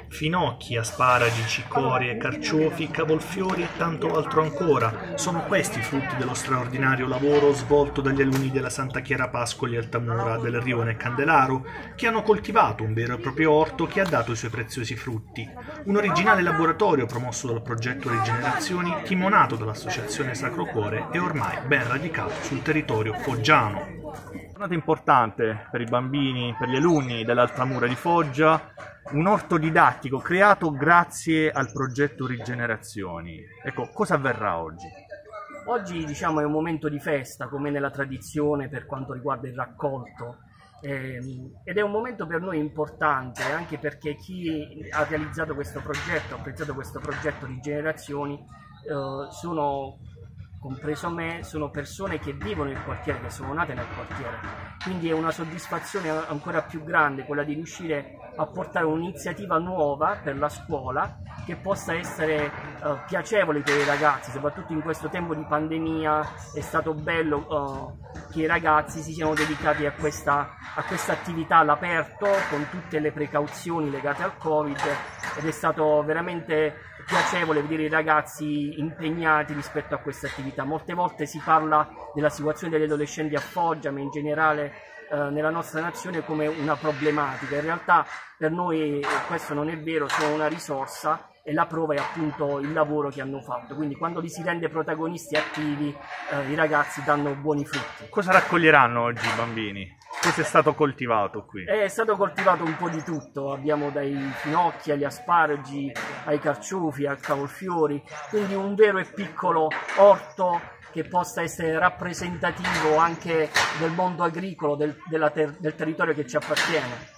Finocchi, asparagi, cicorie, carciofi, cavolfiori e tanto altro ancora. Sono questi i frutti dello straordinario lavoro svolto dagli alunni della Santa Chiara Pascoli Altamura del Rione Candelaro, che hanno coltivato un vero e proprio orto che ha dato i suoi preziosi frutti. Un originale laboratorio promosso dal progetto Rigenerazioni, timonato dall'Associazione Sacro Cuore e ormai ben radicato sul territorio foggiano. Giornata importante per i bambini, per gli alunni dell'Altamura di Foggia, un orto didattico creato grazie al progetto Rigenerazioni. Ecco, cosa avverrà oggi? Oggi diciamo è un momento di festa, come nella tradizione per quanto riguarda il raccolto, ed è un momento per noi importante anche perché chi ha realizzato questo progetto, ha apprezzato questo progetto Rigenerazioni, sono, compreso me, sono persone che vivono nel quartiere, che sono nate nel quartiere, quindi è una soddisfazione ancora più grande quella di riuscire a portare un'iniziativa nuova per la scuola che possa essere piacevole per i ragazzi, soprattutto in questo tempo di pandemia. È stato bello che i ragazzi si siano dedicati a questa attività all'aperto con tutte le precauzioni legate al Covid, ed è stato veramente piacevole vedere i ragazzi impegnati rispetto a questa attività. Molte volte si parla della situazione degli adolescenti a Foggia, ma in generale nella nostra nazione, come una problematica. In realtà per noi questo non è vero, sono una risorsa, e la prova è appunto il lavoro che hanno fatto. Quindi quando li si rende protagonisti attivi, i ragazzi danno buoni frutti. Cosa raccoglieranno oggi i bambini? Cosa è stato coltivato qui? È stato coltivato un po' di tutto, abbiamo dai finocchi agli asparagi, ai carciofi, ai cavolfiori, quindi un vero e piccolo orto che possa essere rappresentativo anche del mondo agricolo, del territorio che ci appartiene.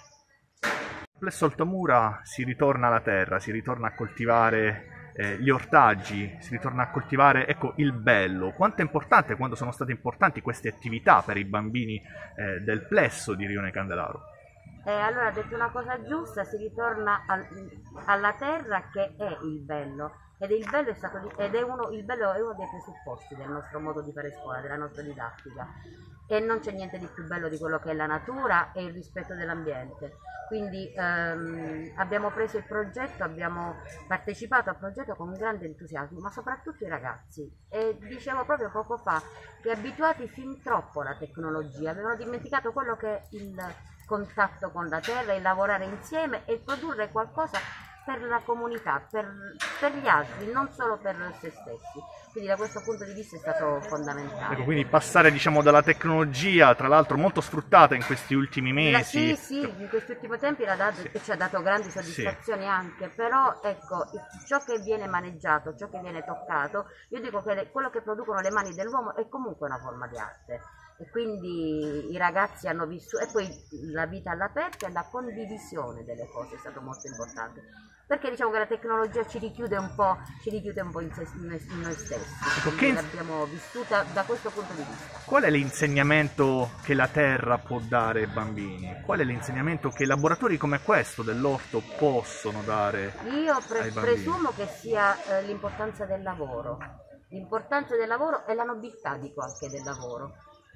Presso Altamura si ritorna alla terra, si ritorna a coltivare gli ortaggi, si ritorna a coltivare, ecco, il bello. Quanto è importante, quando sono state importanti queste attività per i bambini del plesso di Rione Candelaro? Allora ha detto una cosa giusta, si ritorna alla terra, che è il bello, ed il bello il bello è uno dei presupposti del nostro modo di fare scuola, della nostra didattica, e non c'è niente di più bello di quello che è la natura e il rispetto dell'ambiente. Quindi abbiamo preso il progetto, abbiamo partecipato al progetto con grande entusiasmo, ma soprattutto i ragazzi. E dicevo proprio poco fa che, abituati fin troppo alla tecnologia, avevano dimenticato quello che è il contatto con la terra, il lavorare insieme e produrre qualcosa per la comunità, per gli altri, non solo per se stessi. Quindi da questo punto di vista è stato fondamentale. Ecco, quindi passare, diciamo, dalla tecnologia, tra l'altro molto sfruttata in questi ultimi mesi. Sì, in questi ultimi tempi ci ha dato grandi soddisfazioni anche, però ecco, ciò che viene maneggiato, ciò che viene toccato, io dico che quello che producono le mani dell'uomo è comunque una forma di arte. E quindi i ragazzi hanno vissuto, e poi la vita all'aperto e la condivisione delle cose è stato molto importante, perché diciamo che la tecnologia ci richiude un po' in noi stessi. Ecco, l'abbiamo vissuta da questo punto di vista. Qual è l'insegnamento che la terra può dare ai bambini? Qual è l'insegnamento che laboratori come questo dell'orto possono dare Io ai bambini? presumo che sia l'importanza del lavoro. L'importanza del lavoro e la nobiltà, dico, anche del lavoro.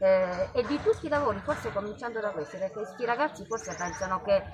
E di tutti i lavori, forse cominciando da questo, perché questi ragazzi forse pensano che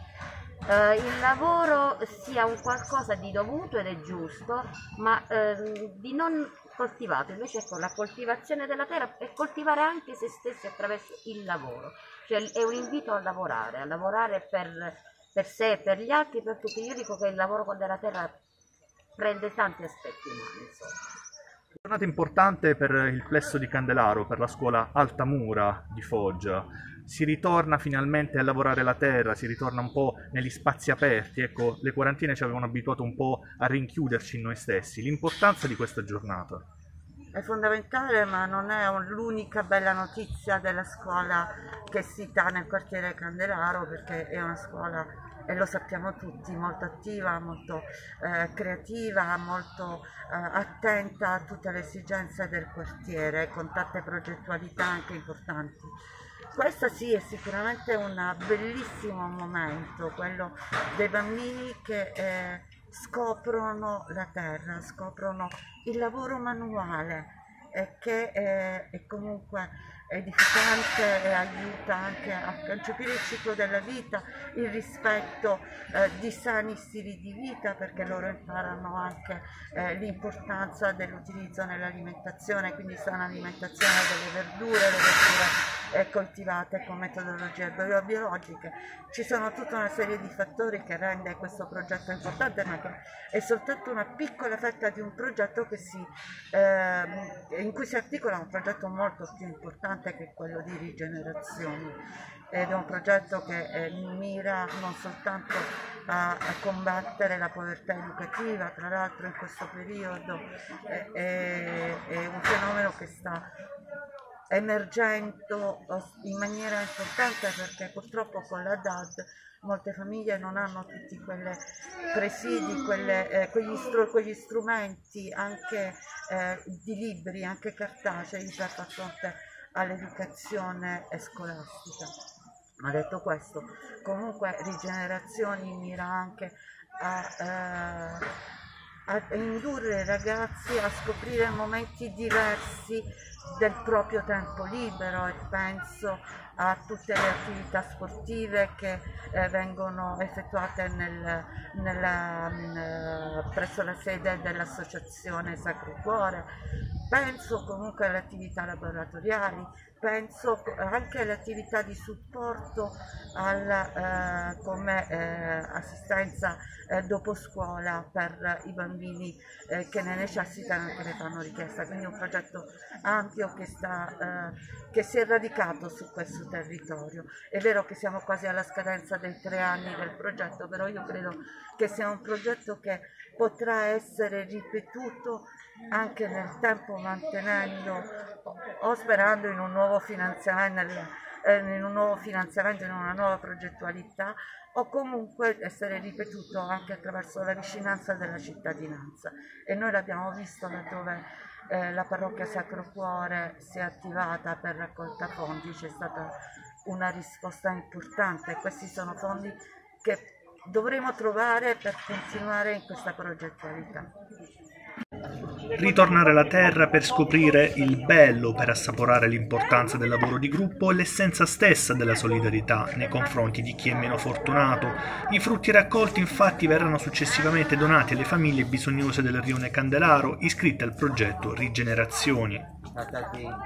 il lavoro sia un qualcosa di dovuto ed è giusto, ma di non coltivato. Invece ecco, la coltivazione della terra è coltivare anche se stessi attraverso il lavoro, cioè è un invito a lavorare per sé, per gli altri, per tutti. Io dico che il lavoro con della terra prende tanti aspetti umani, insomma. Giornata importante per il plesso di Candelaro, per la scuola Altamura di Foggia. Si ritorna finalmente a lavorare la terra, si ritorna un po' negli spazi aperti. Ecco, le quarantine ci avevano abituato un po' a rinchiuderci in noi stessi. L'importanza di questa giornata è fondamentale, ma non è l'unica bella notizia della scuola che si dà nel quartiere Candelaro, perché è una scuola, e lo sappiamo tutti, molto attiva, molto creativa, molto attenta a tutte le esigenze del quartiere, con tante progettualità anche importanti. Questo sì, è sicuramente un bellissimo momento, quello dei bambini che scoprono la terra, scoprono il lavoro manuale, che è comunque edificante e aiuta anche a concepire il ciclo della vita, il rispetto di sani stili di vita, perché loro imparano anche l'importanza dell'utilizzo nell'alimentazione, quindi sana alimentazione delle verdure, le verdure coltivate con metodologie biologiche. Ci sono tutta una serie di fattori che rende questo progetto importante, ma che è soltanto una piccola fetta di un progetto in cui si articola un progetto molto più importante, che è quello di rigenerazione, ed è un progetto che mira non soltanto a combattere la povertà educativa, tra l'altro in questo periodo è un fenomeno che sta emergendo in maniera importante, perché purtroppo con la DAD molte famiglie non hanno tutti quei presidi, quegli strumenti anche di libri, anche cartacei, per far fronte all'educazione scolastica. Ma detto questo, comunque Rigenerazioni mira anche a indurre i ragazzi a scoprire momenti diversi del proprio tempo libero, e penso a tutte le attività sportive che vengono effettuate presso la sede dell'associazione Sacro Cuore. Penso comunque alle attività laboratoriali, penso anche alle attività di supporto come assistenza dopo scuola per i bambini che ne necessitano e che ne fanno richiesta. Quindi un progetto ampio che si è radicato su questo territorio. È vero che siamo quasi alla scadenza dei 3 anni del progetto, però io credo che sia un progetto che potrà essere ripetuto anche nel tempo, mantenendo o sperando in un nuovo finanziamento, in una nuova progettualità, o comunque essere ripetuto anche attraverso la vicinanza della cittadinanza. E noi l'abbiamo visto laddove la parrocchia Sacro Cuore si è attivata per raccolta fondi, c'è stata una risposta importante. Questi sono fondi che dovremo trovare per continuare in questa progettualità. Ritornare alla terra per scoprire il bello, per assaporare l'importanza del lavoro di gruppo e l'essenza stessa della solidarietà nei confronti di chi è meno fortunato. I frutti raccolti infatti verranno successivamente donati alle famiglie bisognose del rione Candelaro iscritte al progetto Rigenerazioni.